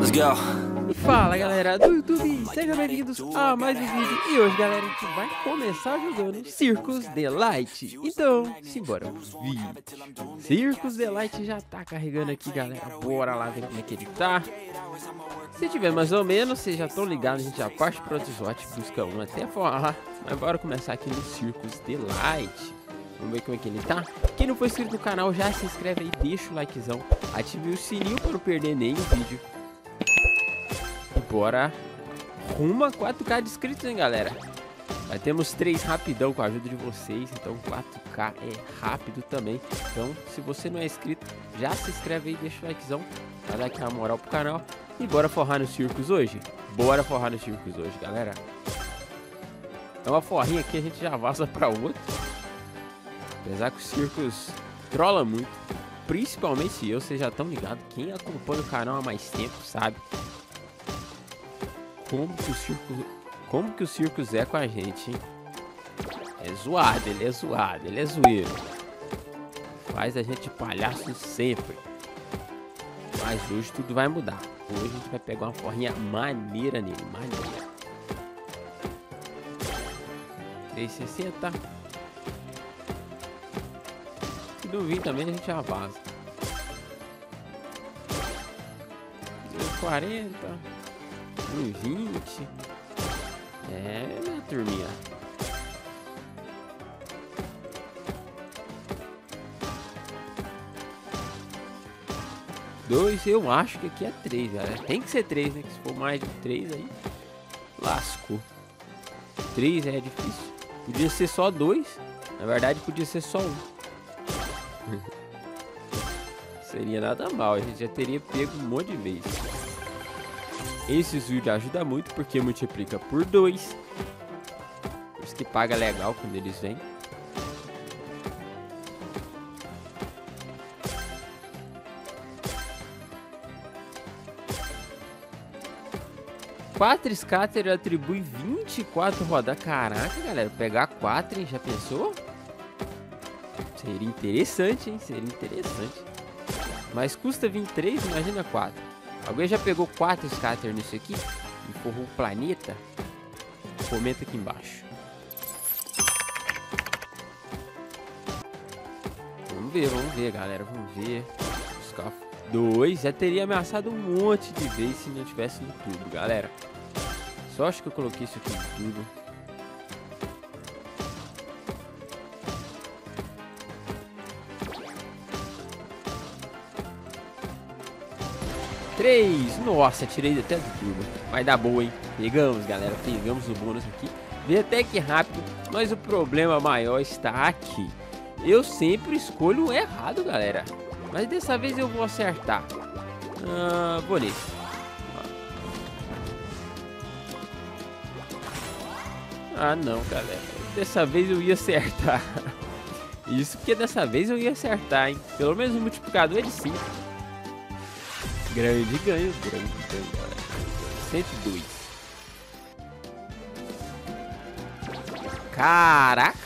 Let's go. Fala galera do YouTube, sejam bem-vindos a mais um vídeo. E hoje galera, a gente vai começar jogando Circus Delight. Então, simbora pro vídeo. Circus Delight já tá carregando aqui galera, bora lá ver como é que ele tá. Se tiver mais ou menos, vocês já estão ligados, a gente já parte pro outro slot, busca um até falar. Mas bora começar aqui no Circus Delight. Vamos ver como é que ele tá. Quem não for inscrito no canal, já se inscreve aí, deixa o likezão, ative o sininho para não perder nenhum vídeo. E bora rumo a 4K de inscritos, hein, galera. Vai temos 3 rapidão com a ajuda de vocês, então 4K é rápido também. Então, se você não é inscrito, já se inscreve aí, deixa o likezão, pra dar aquela moral pro canal. E bora forrar no Circus hoje? Bora forrar no Circus hoje, galera. É uma forrinha aqui, a gente já vaza pra outra. Apesar que o Circus trola muito, principalmente eu, vocês já estão ligados. Quem acompanha o canal há mais tempo sabe como que o Circus é com a gente, hein? É zoado, ele é zoado, ele é zoeiro. Faz a gente palhaço sempre. Mas hoje tudo vai mudar. Hoje a gente vai pegar uma forrinha maneira nele, maneira. 360. Se não vir também a gente já vaza. 40, 1,20. É, minha turminha. Dois, eu acho que aqui é 3, galera. Tem que ser 3, né? Que se for mais de 3 aí, lascou. 3 é difícil. Podia ser só 2. Na verdade, podia ser só 1. Seria nada mal, a gente já teria pego um monte de vezes. Esses vídeos ajudam muito porque multiplica por 2. Por isso que paga legal quando eles vêm. Quatro scatter atribui 24 rodas. Caraca, galera, pegar 4, hein? Já pensou? Seria interessante, hein? Seria interessante. Mas custa 23, imagina 4. Alguém já pegou 4 scatter nisso aqui? E forrou o planeta? Comenta aqui embaixo. Vamos ver, galera. Vamos ver. 2. Já teria ameaçado um monte de vezes se não tivesse no tubo, galera. Só acho que eu coloquei isso aqui no tubo. 3, nossa, tirei até do turbo. Vai dar boa, hein? Pegamos, galera, pegamos o bônus aqui. Vê até que rápido, mas o problema maior está aqui. Eu sempre escolho o errado, galera. Mas dessa vez eu vou acertar. Vou nesse. Ah, não, galera. Dessa vez eu ia acertar. Isso porque dessa vez eu ia acertar, hein? Pelo menos o multiplicador é de 5. Grande ganho, galera. 102. Caraca!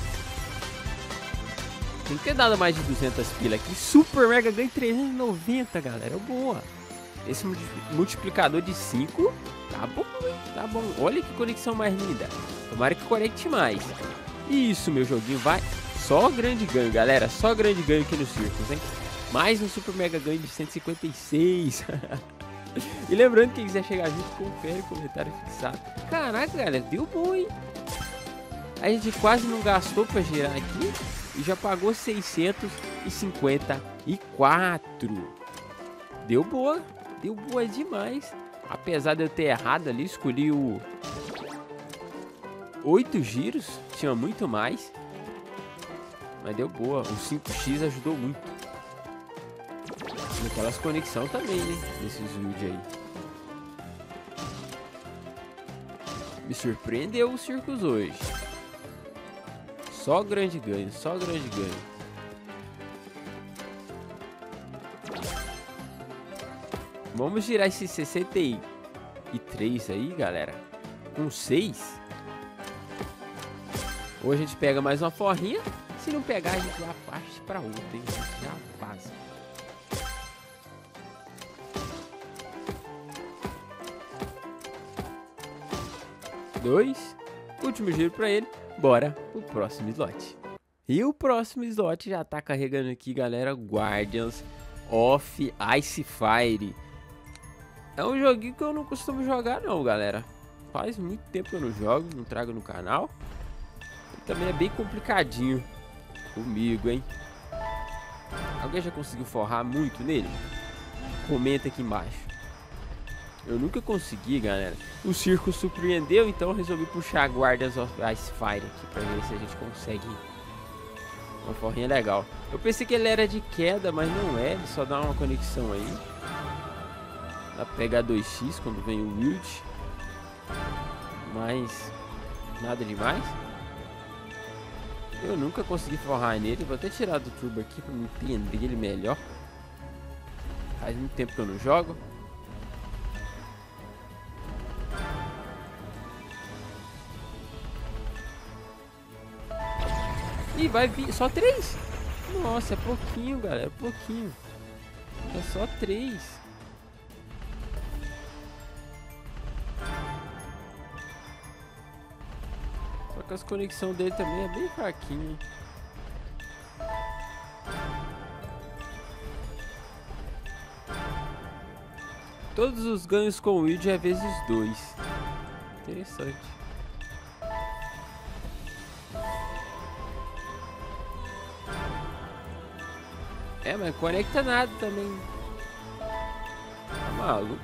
Tem que ter dado mais de 200 pila aqui. Super mega ganho 390, galera. Boa. Esse multiplicador de 5 tá bom, hein? Tá bom. Olha que conexão mais linda. Tomara que conecte mais. Isso, meu joguinho vai. Só grande ganho, galera. Só grande ganho aqui no Circus, hein? Mais um super mega ganho de 156. E lembrando, quem quiser chegar junto, confere o comentário fixado. Caraca, galera, deu bom, hein? A gente quase não gastou pra girar aqui e já pagou 654. Deu boa demais. Apesar de eu ter errado ali, escolhi o 8 giros, tinha muito mais. Mas deu boa, o 5x ajudou muito. Aquelas conexões também, né? Nesses vídeos aí. Me surpreendeu o Circus hoje. Só grande ganho, só grande ganho. Vamos girar esse 63 aí, galera. Com 6. Ou a gente pega mais uma forrinha. Se não pegar, a gente já parte pra outra, hein? Já vaza. 2. Último giro pra ele. Bora pro próximo slot. E o próximo slot já tá carregando aqui, galera. Guardians of Icefire. É um joguinho que eu não costumo jogar não, galera. Faz muito tempo que eu não jogo, não trago no canal. E também é bem complicadinho comigo, hein? Alguém já conseguiu forrar muito nele? Comenta aqui embaixo. Eu nunca consegui, galera. O circo surpreendeu, então eu resolvi puxar Guardians of Icefire aqui pra ver se a gente consegue uma forrinha legal. Eu pensei que ele era de queda, mas não é. Ele só dá uma conexão aí. Dá pra pegar 2x quando vem o Wild. Mas nada demais. Eu nunca consegui forrar nele. Vou até tirar do turbo aqui pra me entender ele melhor. Faz muito tempo que eu não jogo. Ih, vai vir só 3? Nossa, é pouquinho, galera, é pouquinho. É só 3. Só que as conexões dele também é bem fraquinho, hein? Todos os ganhos com o Wild é vezes 2. Interessante. É, mas conecta nada também. Tá maluco.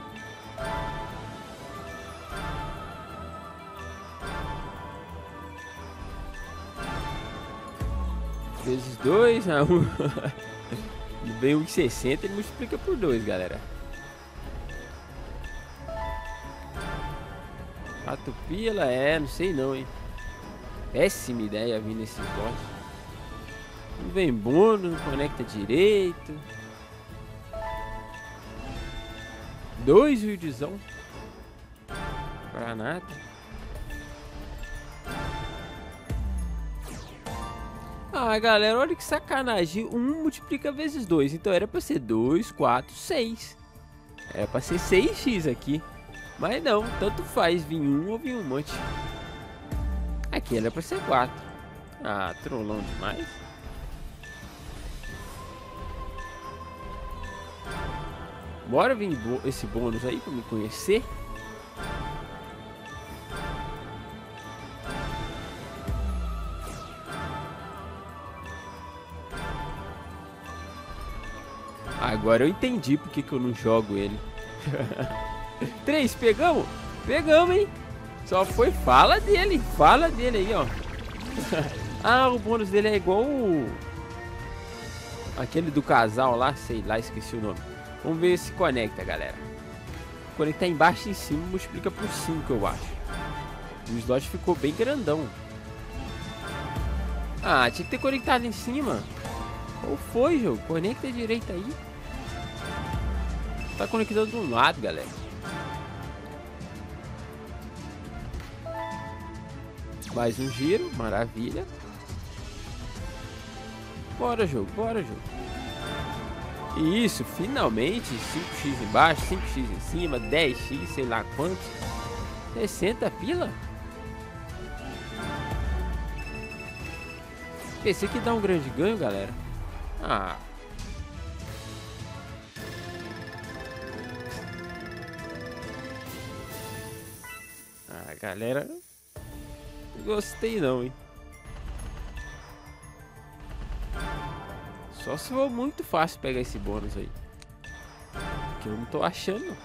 Vezes 2, não. Vem 1,60, ele multiplica por 2, galera. 4 pila, não sei não, hein. Péssima ideia vir nesse slot. Não vem bônus, não conecta direito. 2 wildzão. Pra nada. Ah, galera, olha que sacanagem. 1 multiplica vezes 2. Então era pra ser 2, 4, 6. Era pra ser 6x aqui. Mas não, tanto faz vir 1 ou vir um monte. Aqui era pra ser 4. Ah, trollão demais. Bora vir esse bônus aí pra me conhecer. Agora eu entendi porque que eu não jogo ele. 3, pegamos? Pegamos, hein? Só foi fala dele aí, ó. Ah, o bônus dele é igual aquele do casal lá, sei lá, esqueci o nome. Vamos ver se conecta, galera. Conectar embaixo e em cima multiplica por 5, eu acho. O slot ficou bem grandão. Ah, tinha que ter conectado em cima. Qual foi, jogo? Conecta direito aí. Tá conectando de um lado, galera. Mais um giro, maravilha. Bora, jogo, bora, jogo. Isso, finalmente 5x embaixo, 5x em cima, 10x, sei lá quanto. 60 pila? Esse aqui dá um grande ganho, galera. Ah. Ah, galera. Não gostei não, hein. Só se for muito fácil pegar esse bônus aí. Que eu não tô achando.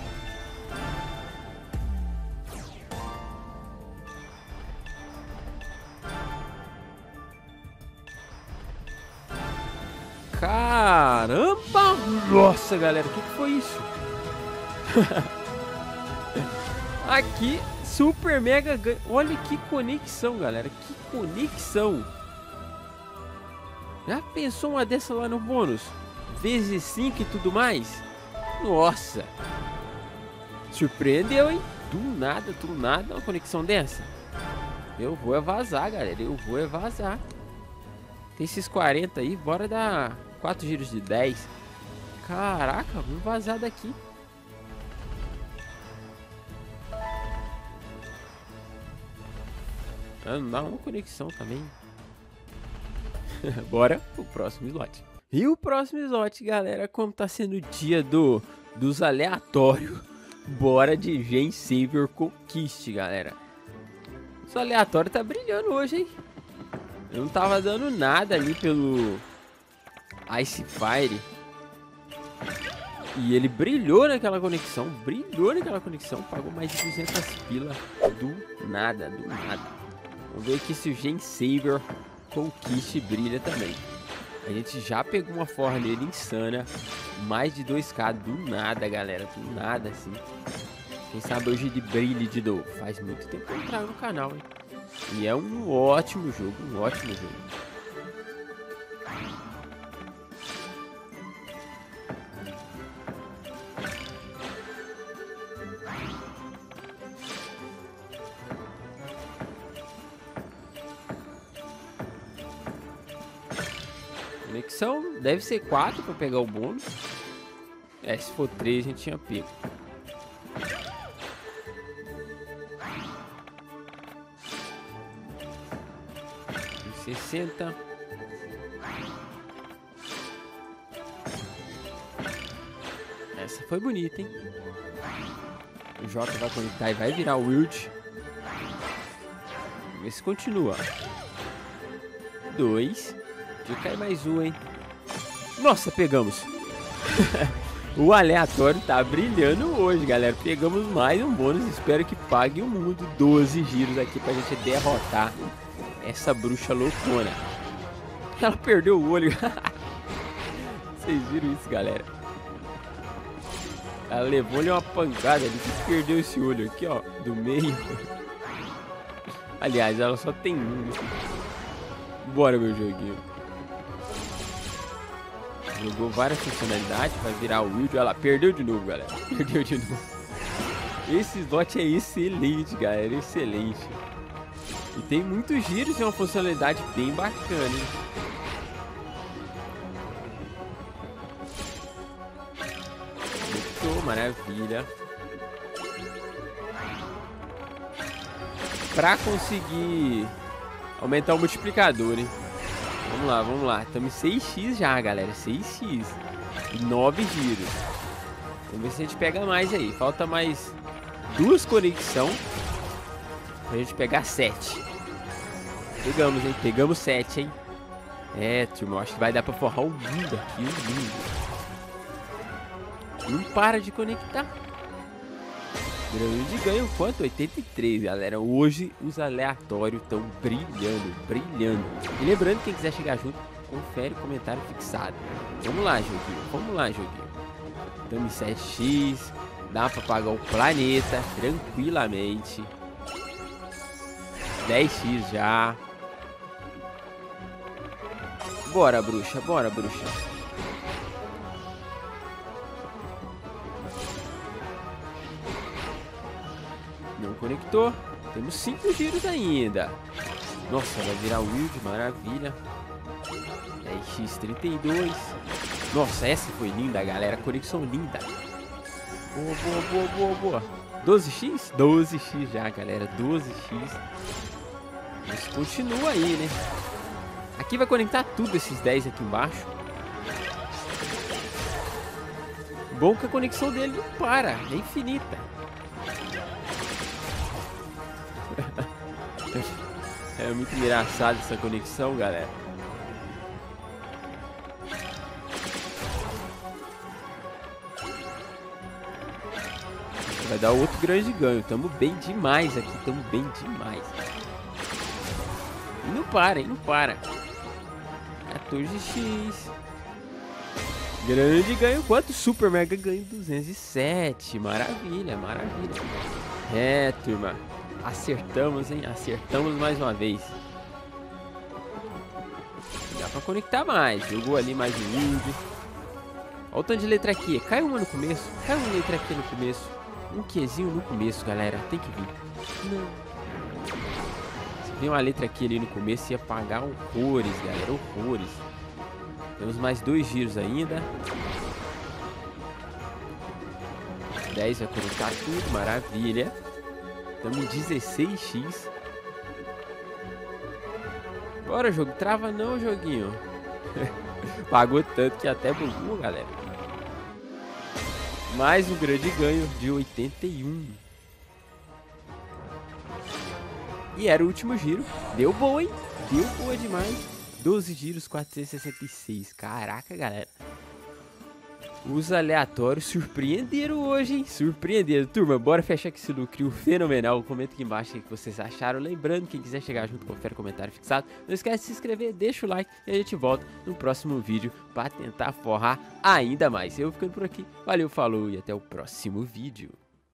Caramba! Nossa, galera, o que foi isso? Aqui, super mega ganho. Olha que conexão, galera. Que conexão. Já pensou uma dessa lá no bônus? Vezes 5 e tudo mais? Nossa! Surpreendeu, hein? Do nada, uma conexão dessa. Eu vou é vazar, galera. Eu vou é vazar. Tem esses 40 aí. Bora dar 4 giros de 10. Caraca, vamos vazar daqui. Ah, não dá uma conexão também. Bora pro próximo slot. E o próximo slot, galera, como tá sendo o dia dos aleatórios, bora de Gen Savior Conquiste, galera. Os aleatórios tá brilhando hoje, hein? Eu não tava dando nada ali pelo Ice Fire. E ele brilhou naquela conexão, pagou mais de 200 pila do nada. Vamos ver aqui se o Gen Savior Conquiste brilha também. A gente já pegou uma forra nele insana, mais de 2k do nada, galera, do nada assim. Quem sabe hoje ele brilhe de novo. Faz muito tempo que eu entrar no canal, hein? E é um ótimo jogo, Conexão deve ser 4 para pegar o bônus. É, se for 3 a gente tinha pego. E 60. Essa foi bonita, hein? O Jota vai conectar e vai virar o Wild. Vamos ver se continua. 2. Já cai mais um, hein? Nossa, pegamos. O aleatório tá brilhando hoje, galera. Pegamos mais um bônus. Espero que pague o mundo. 12 giros aqui pra gente derrotar essa bruxa loucona. Ela perdeu o olho. Vocês viram isso, galera? Ela levou-lhe uma pancada ali que perdeu esse olho aqui, ó, do meio. Aliás, ela só tem um. Bora, meu joguinho. Jogou várias funcionalidades, vai virar o Wild. Ela perdeu de novo, galera. Perdeu de novo. Esse slot é excelente, galera. Excelente. E tem muitos giros e uma funcionalidade bem bacana, hein? Muito maravilha. Pra conseguir aumentar o multiplicador, hein? Vamos lá. Estamos em 6x já, galera. 6x. E 9 giros. Vamos ver se a gente pega mais aí. Falta mais 2 conexões pra gente pegar 7. Pegamos, hein? Pegamos 7, hein? É, turma. Eu acho que vai dar pra forrar o mundo aqui. O mundo. Não para de conectar. Grande ganho quanto? 83, galera. Hoje os aleatórios estão brilhando. E lembrando, quem quiser chegar junto, confere o comentário fixado. Vamos lá, joguinho. Estamos em 7x. Dá pra pagar o planeta tranquilamente. 10x já. Bora, bruxa. Não conectou. Temos 5 giros ainda. Nossa, vai virar Wild, maravilha. 10x32. Nossa, essa foi linda, galera. Conexão linda. Boa. 12x? 12x já, galera. 12x. Mas continua aí, né? Aqui vai conectar tudo, esses 10 aqui embaixo. Bom que a conexão dele não para, é infinita. É muito engraçado essa conexão, galera. Vai dar outro grande ganho. Tamo bem demais aqui, E não para, hein? 14x. Grande ganho. Quanto? Super mega ganho. 207. Maravilha. É, turma. Acertamos, hein? Acertamos mais uma vez. Dá pra conectar mais. Jogou ali mais um Wild. Olha o tanto de letra aqui. Cai uma no começo. Cai uma letra aqui no começo. Um Qzinho no começo, galera. Tem que vir. Não. Se vir uma letra aqui ali no começo, ia pagar horrores, galera. Horrores. Temos mais 2 giros ainda. 10 vai conectar tudo. Maravilha. Estamos em 16x. Bora, jogo. Trava não, joguinho. Pagou tanto que até bugou, galera. Mais um grande ganho de 81. E era o último giro. Deu boa, hein? Deu boa demais. 12 giros, 466. Caraca, galera. Os aleatórios surpreenderam hoje, hein? Surpreenderam. Turma, bora fechar com esse lucro fenomenal. Comenta aqui embaixo o que vocês acharam. Lembrando, quem quiser chegar junto, confere o comentário fixado. Não esquece de se inscrever, deixa o like e a gente volta no próximo vídeo para tentar forrar ainda mais. Eu ficando por aqui. Valeu, falou e até o próximo vídeo.